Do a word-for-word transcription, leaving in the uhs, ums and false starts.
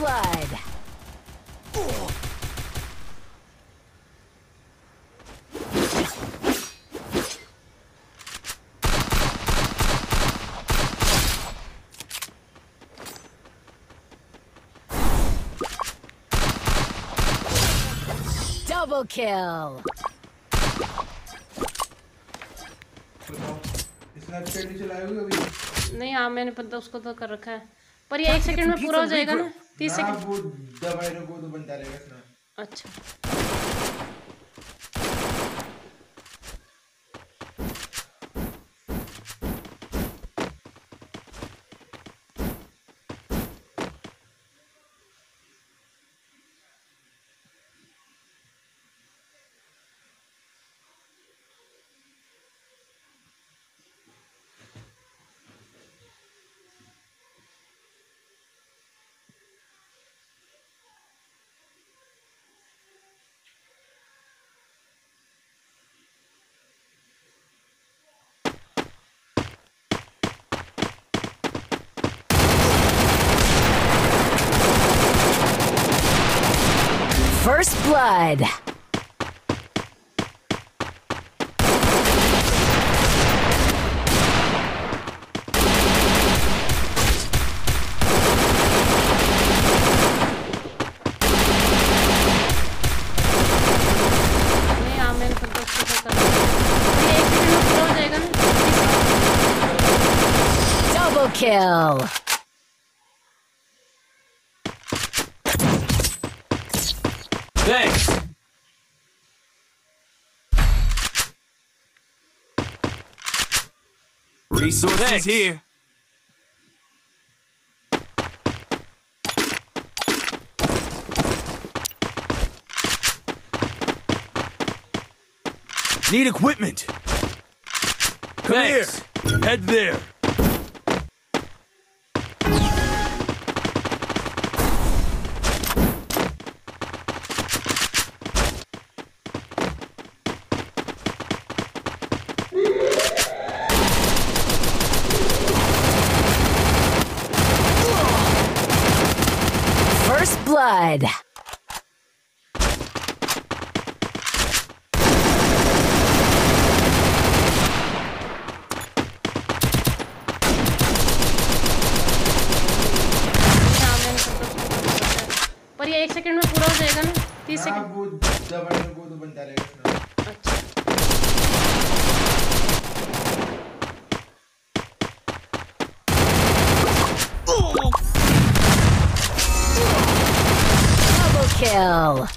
blood. Double kill. नहीं हाँ मैंने पता उसको तो कर रखा है पर ये एक सेकंड में पूरा हो जाएगा ना तीस सेकंड वो दवाई को तो बनता रहेगा इसमें। अच्छा First blood. नहीं हाँ मैंने पता उसको तो कर रखा है ये एक सेकंड में पूरा हो जाएगा ना Double kill. Thanks. Resources Thanks. Here. Need equipment. Come Thanks. Here. Head there. First blood. पर ये एक सेकंड में पूरा हो जाएगा ना तीस सेकंड वो दवाई को तो बनता रहेगा इसमें। अच्छा Double kill.